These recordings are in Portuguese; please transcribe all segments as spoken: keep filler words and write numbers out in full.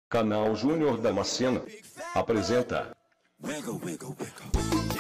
Canal Júnior Damasceno apresenta Wiggle, wiggle, wiggle.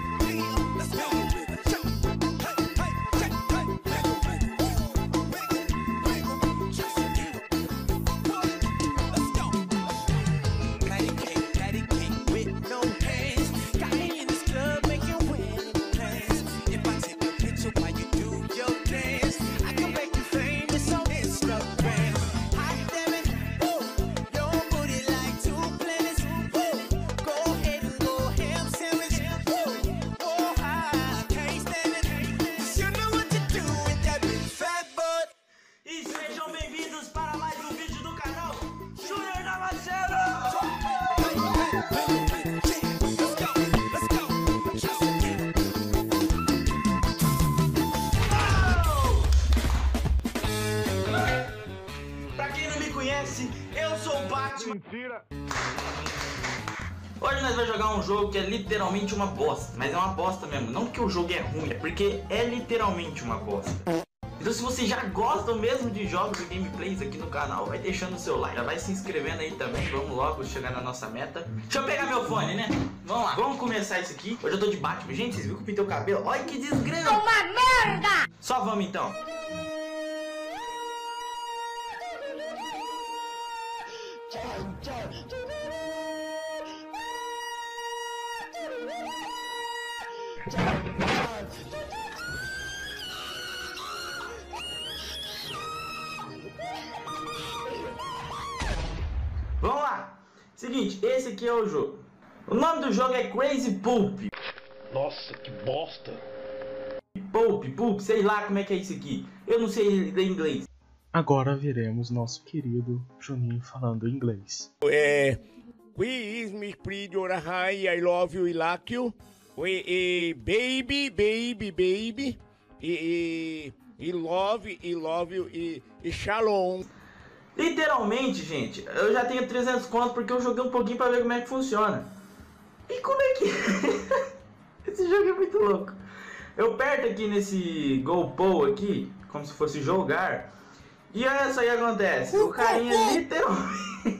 Eu sou o Batman. Mentira. Hoje nós vamos jogar um jogo que é literalmente uma bosta. Mas é uma bosta mesmo. Não porque o jogo é ruim, é porque é literalmente uma bosta. Então se você já gosta mesmo de jogos e gameplays aqui no canal, vai deixando o seu like. Já vai se inscrevendo aí também. Vamos logo chegar na nossa meta. Deixa eu pegar meu fone, né? Vamos lá. Vamos começar isso aqui. Hoje eu tô de Batman. Gente, vocês viram que eu pintei o cabelo? Olha que desgrama. É uma merda! Só vamos então. Vamos lá. Seguinte, esse aqui é o jogo. O nome do jogo é Crazy Pulp. Nossa, que bosta. Pulp, Pulp, sei lá como é que é isso aqui. Eu não sei ler inglês. Agora veremos nosso querido Juninho falando inglês. É, we is me pretty high, I love you, I like you. We, e, baby, baby, baby. E, e, e love, e love you, e, e shalom. Literalmente, gente, eu já tenho trezentos contos porque eu joguei um pouquinho pra ver como é que funciona. E como é que... Esse jogo é muito louco. Eu aperto aqui nesse GoPro aqui, como se fosse jogar. E olha só o que acontece. O carinha literalmente...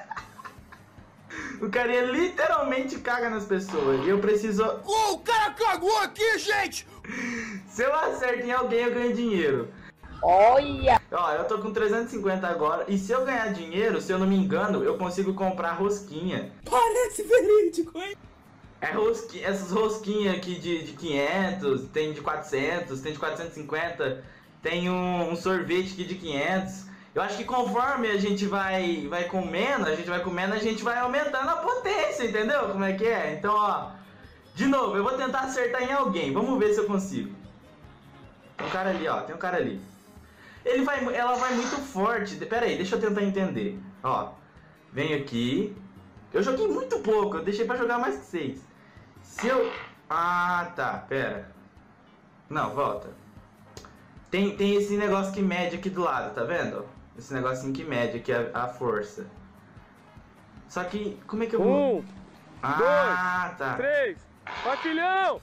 O carinha literalmente caga nas pessoas. E eu preciso... Oh, o cara cagou aqui, gente! Se eu acerto em alguém, eu ganho dinheiro. Olha! Ó, eu tô com trezentos e cinquenta agora. E se eu ganhar dinheiro, se eu não me engano, eu consigo comprar rosquinha. Parece verídico, hein? É rosquinha, essas rosquinhas aqui de, de quinhentos, tem de quatrocentos, tem de quatrocentos e cinquenta, tem um, um sorvete aqui de quinhentos. Eu acho que conforme a gente vai, vai comendo, a gente vai comendo, a gente vai aumentando a potência, entendeu? Como é que é? Então, ó, de novo, eu vou tentar acertar em alguém. Vamos ver se eu consigo. Tem um cara ali, ó, tem um cara ali. Ele vai, ela vai muito forte. Pera aí, deixa eu tentar entender. Ó, venho aqui. Eu joguei muito pouco, eu deixei pra jogar mais que seis. Se eu... Ah, tá, pera. Não, volta. Tem, tem esse negócio que mede aqui do lado, tá vendo? Esse negocinho que mede aqui a, a força. Só que, como é que eu vou... Um, ah, dois, tá. três, patilhão!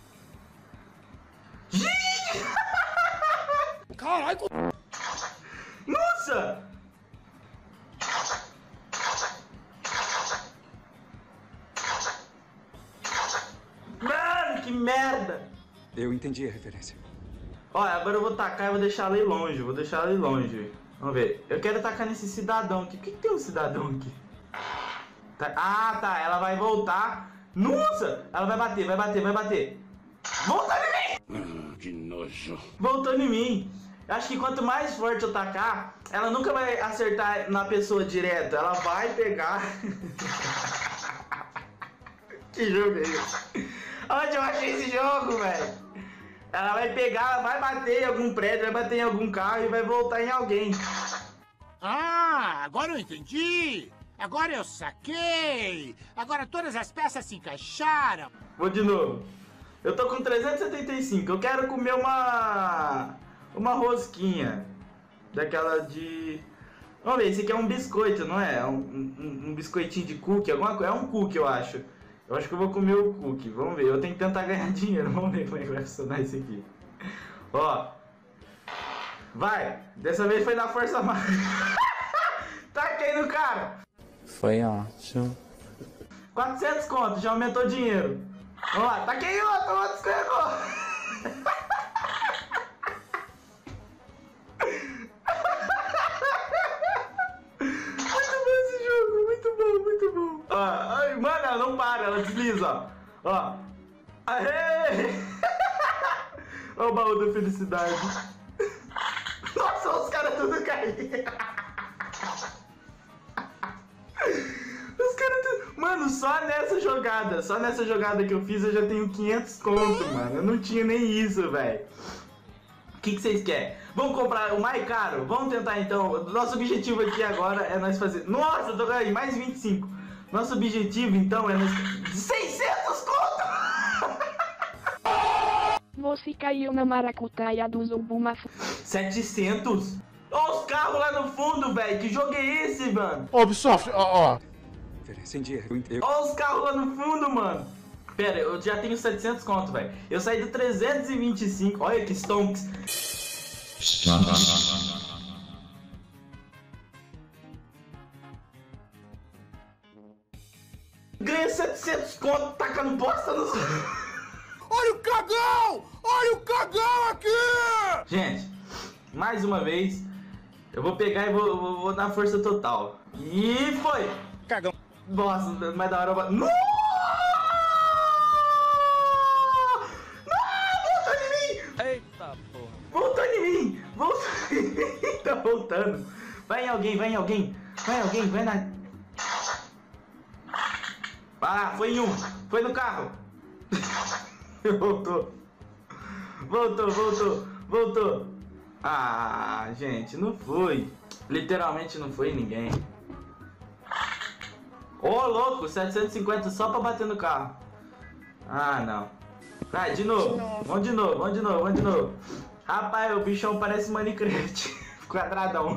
Gente! Caralho! Nossa! Mano, que merda! Eu entendi a referência. Olha, agora eu vou tacar e vou deixar ela ir longe. Vou deixar ela ir longe. Vamos ver. Eu quero tacar nesse cidadão aqui. Por que, que tem um cidadão aqui? Tá. Ah, tá. Ela vai voltar. Nossa! Ela vai bater, vai bater, vai bater. Voltando em mim! Ah, que nojo. Voltando em mim. Eu acho que quanto mais forte eu tacar, ela nunca vai acertar na pessoa direto. Ela vai pegar... Que jogo é esse? Onde eu achei esse jogo, velho? Ela vai pegar, ela vai bater em algum prédio, vai bater em algum carro e vai voltar em alguém. Ah, agora eu entendi! Agora eu saquei! Agora todas as peças se encaixaram! Vou de novo. Eu tô com trezentos e setenta e cinco. Eu quero comer uma... Uma rosquinha. Daquela de... Vamos ver, esse aqui é um biscoito, não é? Um, um, um biscoitinho de cookie, alguma coisa. É um cookie, eu acho. Eu acho que eu vou comer o cookie. Vamos ver. Eu tenho que tentar ganhar dinheiro. Vamos ver como é que vai funcionar isso aqui. Ó. Vai. Dessa vez foi na força máxima. Taquei no cara. Foi ótimo. quatrocentos conto, já aumentou o dinheiro. Vamos lá, tá aqui outro, outro escorregou. Muito bom esse jogo, muito bom, muito bom. Ó, ai, mano, ela não para, ela desliza, ó. Ó. Aê! Ó o baú da felicidade. Nossa, os caras tudo caíram. Os caras tudo... Mano, só nessa jogada, só nessa jogada que eu fiz eu já tenho quinhentos conto, mano. Eu não tinha nem isso, velho. O que, que vocês querem? Vamos comprar o mais caro? Vamos tentar então. Nosso objetivo aqui agora é nós fazer... Nossa, eu tô ganhando mais vinte e cinco. Nosso objetivo então é nós... seiscentos conto! Você caiu na maracutaia do Zubuma. setecentos? Olha os carros lá no fundo, velho. Que jogo é esse, mano? Ô, Ubisoft, ó, ó. Olha os carros lá no fundo, mano. Pera, eu já tenho setecentos conto, velho. Eu saí do trezentos e vinte e cinco. Olha que stonks. Ganha setecentos conto tacando bosta nos... Olha o cagão! Olha o cagão aqui! Gente, mais uma vez, eu vou pegar e vou, vou, vou dar força total. E foi! Cagão. Nossa, mas da hora eu... Não! Não! Voltou em mim! Eita porra. Voltou em mim! Voltou em mim! Tá voltando. Vai em alguém, vai em alguém. Vai em alguém, vai na... Ah, foi em um. Foi no carro. Voltou. Voltou, voltou, voltou. Ah, gente, não foi. Literalmente não foi ninguém. Ô, oh, louco, setecentos e cinquenta só pra bater no carro. Ah, não. Vai, de novo. Vamos de novo, vamos de novo, vamos de novo. Rapaz, o bichão parece Minecraft. Quadradão.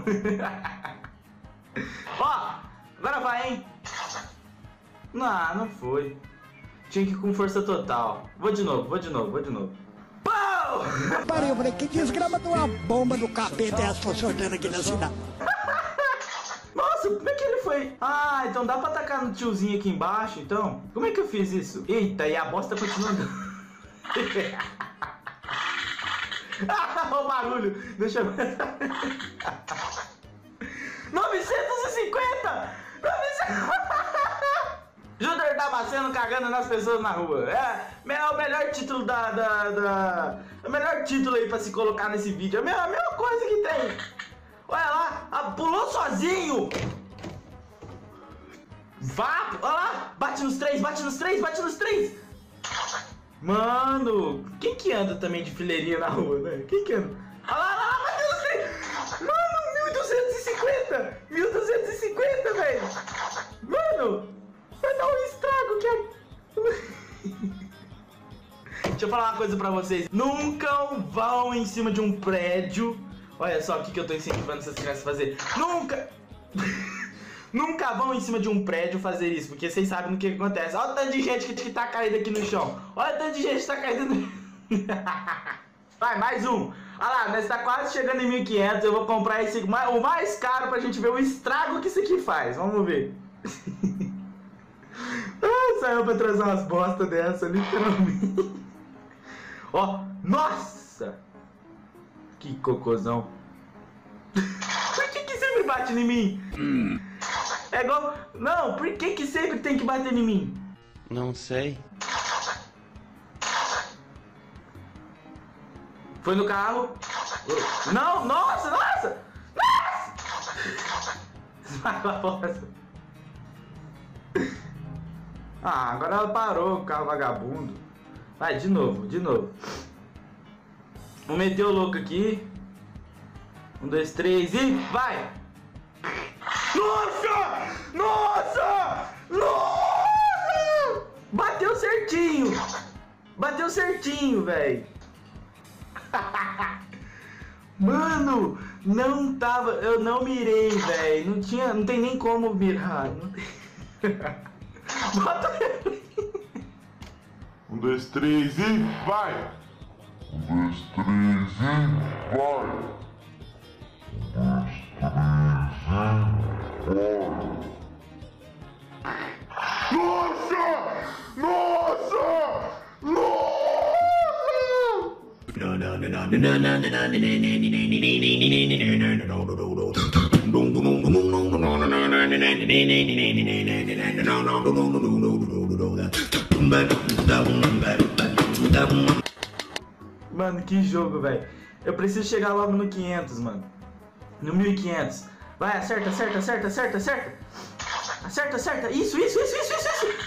Ó, agora vai, hein. Não, não foi. Tinha que ir com força total. Vou de novo, vou de novo, vou de novo. Pau! Parei, eu falei, que desgrama de uma bomba do capeta é essa funcionando aqui na cidade? Nossa, como é que ele foi? Ah, então dá pra atacar no tiozinho aqui embaixo, então? Como é que eu fiz isso? Eita, e a bosta continua andando. Ah, o barulho. Deixa eu ver. novecentos e cinquenta! novecentos... Júnior Damasceno cagando nas pessoas na rua. É, é o melhor título da, da, da... É o melhor título aí pra se colocar nesse vídeo. É a mesma, a mesma coisa que tem. Olha lá, a, pulou sozinho. Vá, olha lá. Bate nos três, bate nos três, bate nos três. Mano, quem que anda também de fileirinha na rua, né? Quem que anda? Olha lá, olha lá, bate nos três. Mano, mil duzentos e cinquenta. mil duzentos e cinquenta, velho. Mano... Vai dar um estrago que é... Deixa eu falar uma coisa pra vocês. Nunca vão em cima de um prédio. Olha só o que, que eu tô incentivando essas crianças a fazer. Nunca... Nunca vão em cima de um prédio fazer isso. Porque vocês sabem no que, que acontece. Olha o tanto de gente que, que tá caída aqui no chão. Olha o tanto de gente que tá caída no... Vai, mais um. Olha lá, nós tá quase chegando em mil e quinhentos. Eu vou comprar esse, o mais caro pra gente ver o estrago que isso aqui faz. Vamos ver. Ah, saiu pra trazer umas bostas dessa, literalmente. Ó, nossa! Que cocôzão. Por que que sempre bate em mim? Hum. É igual... Não, por que que sempre tem que bater em mim? Não sei. Foi no carro. Não, nossa, nossa! Nossa! Ah, agora ela parou, o carro vagabundo. Vai, de novo, de novo. Vou meter o louco aqui. Um, dois, três e vai! Nossa! Nossa! Nossa! Bateu certinho! Bateu certinho, velho! Mano, não tava... Eu não mirei, velho. Não tinha... Não tem nem como mirar. Não tem... Bota ele. Um, dois, três e vai! Um, dois, três e vai! Um, dois, três e vai! Nossa! Nossa! Nossa! Mano, que jogo, velho. Eu preciso chegar logo no quinhentos, mano. No mil e quinhentos. Vai, acerta, acerta, acerta, acerta, acerta. Acerta, acerta. Isso, isso, isso, isso, isso, isso.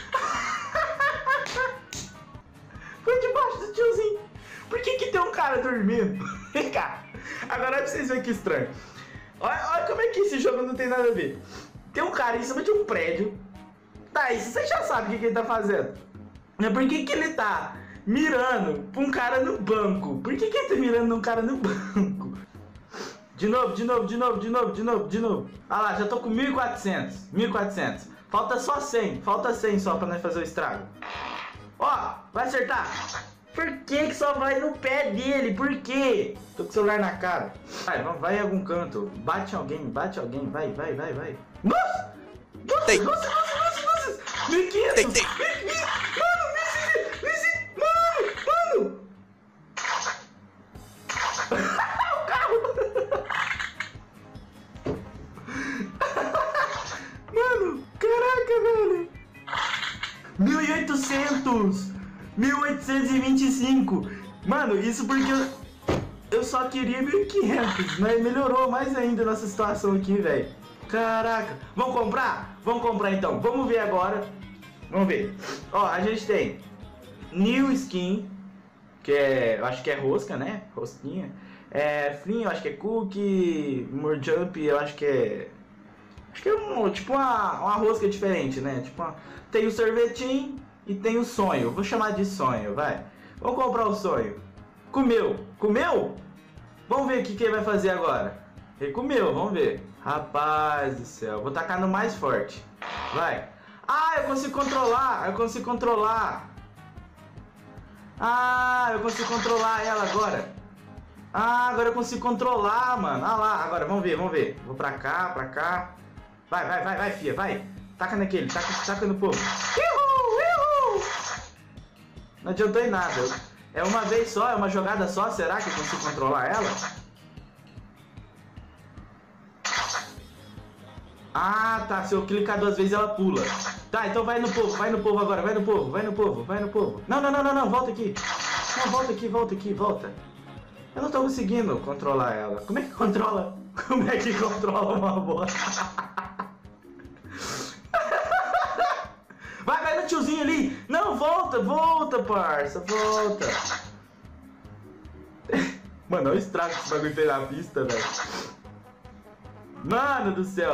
Foi debaixo do tiozinho. Por que que tem um cara dormindo? Vem cá. Agora é pra vocês verem que estranho. Olha, olha como é que esse jogo não tem nada a ver. Tem um cara em cima de um prédio. Tá, isso você já sabe o que, que ele tá fazendo. Mas por que que ele tá mirando pra um cara no banco? Por que que ele tá mirando um cara no banco? De novo, de novo, de novo, de novo, de novo, de novo. Ah lá, já tô com mil e quatrocentos. mil e quatrocentos. Falta só cem. Falta cem só pra nós fazer o estrago. Ó, vai acertar. Por que que só vai no pé dele? Por quê? Tô com o celular na cara. Vai, vai em algum canto. Bate alguém, bate alguém. Vai, vai, vai, vai. Nossa! Nossa, Tem. nossa, nossa, nossa, nossa! mil e quinhentos! Tem, tem. Mano, mano, mano! O carro! Mano, caraca, velho! mil e oitocentos! mil oitocentos e vinte e cinco! Mano, isso porque eu, eu só queria mil e quinhentos, mas melhorou mais ainda nossa situação aqui, velho. Caraca! Vamos comprar? Vamos comprar então. Vamos ver agora. Vamos ver. Ó, a gente tem New Skin, que é, eu acho que é rosca, né? Rosquinha. É, Flynn, eu acho que é Cookie. More Jump, eu acho que é... Acho que é um, tipo uma, uma rosca diferente, né? Tipo uma, tem o sorvetinho e tem o sonho. Vou chamar de sonho, vai. Vamos comprar o sonho. Comeu. Comeu? Vamos ver o que, que ele vai fazer agora. Ele comeu, vamos ver. Rapaz do céu. Vou tacar no mais forte. Vai. Ah, eu consigo controlar. Eu consigo controlar. Ah, eu consigo controlar ela agora. Ah, agora eu consigo controlar, mano. Ah lá, agora vamos ver, vamos ver. Vou pra cá, pra cá. Vai, vai, vai, vai, fia, vai. Taca naquele, taca, taca no povo. Uhul, uhul. Não adiantou em nada. É uma vez só, é uma jogada só. Será que eu consigo controlar ela? Ah, tá. Se eu clicar duas vezes, ela pula. Tá, então vai no povo, vai no povo agora. Vai no povo, vai no povo, vai no povo. Não, não, não, não, não. Volta aqui. Não, volta aqui, volta aqui, volta. Eu não tô conseguindo controlar ela. Como é que controla? Como é que controla uma bola? Vai, vai no tiozinho ali. Não, volta, volta, parça, volta. Mano, olha o estrago que esse bagulho fez na pista, velho. Mano do céu.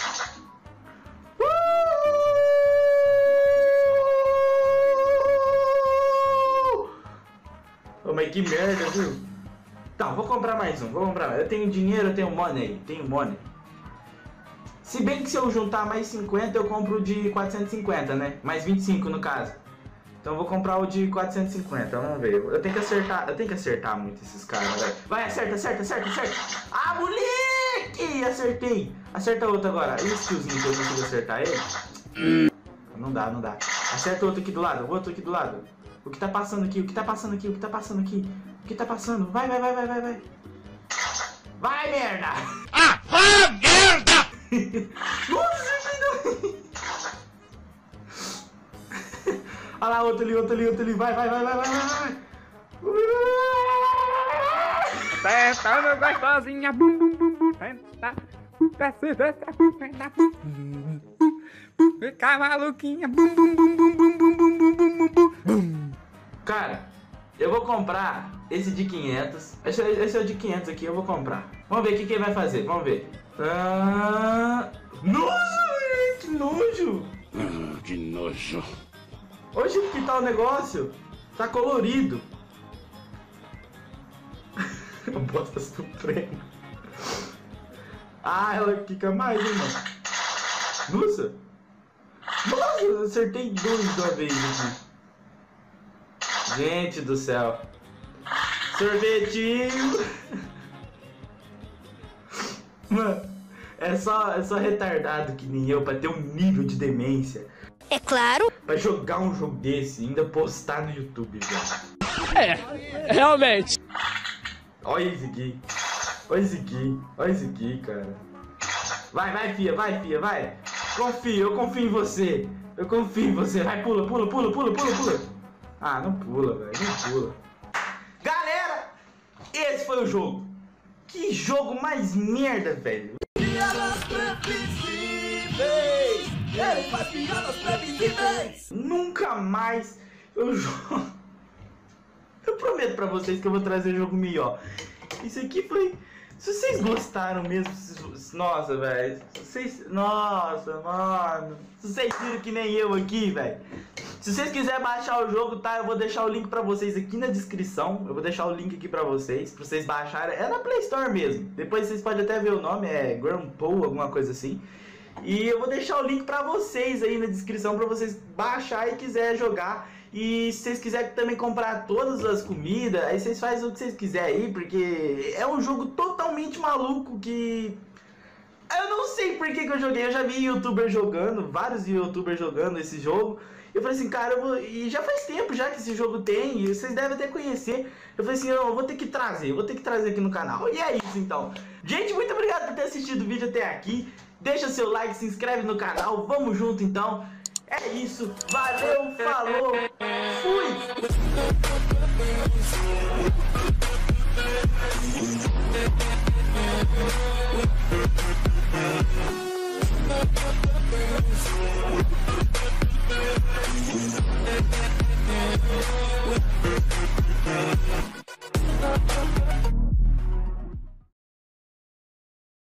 Uh! Oh, mas que merda, viu? Tá, vou comprar mais um, vou comprar mais. Eu tenho dinheiro, eu tenho money, tenho money. Se bem que se eu juntar mais cinquenta, eu compro o de quatrocentos e cinquenta, né? Mais vinte e cinco no caso. Então eu vou comprar o de quatrocentos e cinquenta, vamos ver. Eu tenho que acertar, eu tenho que acertar muito esses caras, velho. Vai, acerta, acerta, acerta, acerta. Ah, moleque! Acertei. Acerta outro agora. E esse tiozinho que eu consigo acertar ele? Não dá, não dá. Acerta outro aqui do lado, o outro aqui do lado. O que tá passando aqui, o que tá passando aqui, o que tá passando aqui. O que tá passando? Vai, vai, vai, vai, vai, vai. Vai, merda! Ah, ah merda! Nossa, olha lá, outro ali, outro ali, outro ali. Vai, vai, vai, vai, vai, vai. Tenta, meu gostosinha, bum, bum, bum, bum. Tenta, desce, desce, bum, tenta, bum, bum, bum. Fica maluquinha, bum, bum, bum, bum, bum, bum, bum, bum, bum, bum, bum. Cara, eu vou comprar esse de quinhentos. Esse, esse é o de quinhentos aqui, eu vou comprar. Vamos ver o que, que ele vai fazer, vamos ver. Ah... Nojo, que nojo. Ah, que nojo. Hoje que tá o negócio? Tá colorido. Bosta suprema. Ah, ela fica mais, hein, mano. Nossa. Nossa, eu acertei dois de uma vez aqui. Gente do céu. Sorvetinho. Mano, é só, é só retardado que nem eu pra ter um nível de demência. É claro. Pra jogar um jogo desse e ainda postar no YouTube, velho. É, realmente. Olha esse aqui. Olha esse aqui. Olha esse aqui, cara. Vai, vai, fia, vai, fia, vai. Confia, eu confio em você. Eu confio em você. Vai, pula, pula, pula, pula, pula, pula. Ah, não pula, velho. Não pula. Galera, esse foi o jogo. Que jogo mais merda, velho. Nunca mais eu jogo. Eu prometo pra vocês que eu vou trazer jogo melhor. Isso aqui foi... Se vocês gostaram mesmo... Nossa, velho. Vocês... Nossa, mano. Se vocês viram que nem eu aqui, velho. Se vocês quiserem baixar o jogo, tá? Eu vou deixar o link pra vocês aqui na descrição. Eu vou deixar o link aqui pra vocês. Pra vocês baixarem. É na Play Store mesmo. Depois vocês podem até ver o nome. É Grandpo, alguma coisa assim. E eu vou deixar o link pra vocês aí na descrição. Pra vocês baixar e quiser jogar. E se vocês quiserem também comprar todas as comidas, aí vocês fazem o que vocês quiserem aí, porque é um jogo totalmente maluco que... Eu não sei por que que eu joguei, eu já vi youtubers jogando, vários youtubers jogando esse jogo. Eu falei assim, cara, eu vou... E já faz tempo já que esse jogo tem, e vocês devem até conhecer. Eu falei assim, eu vou ter que trazer, eu vou ter que trazer aqui no canal. E é isso então. Gente, muito obrigado por ter assistido o vídeo até aqui. Deixa seu like, se inscreve no canal, vamos junto então. É isso, valeu, falou, fui! We'll be right back.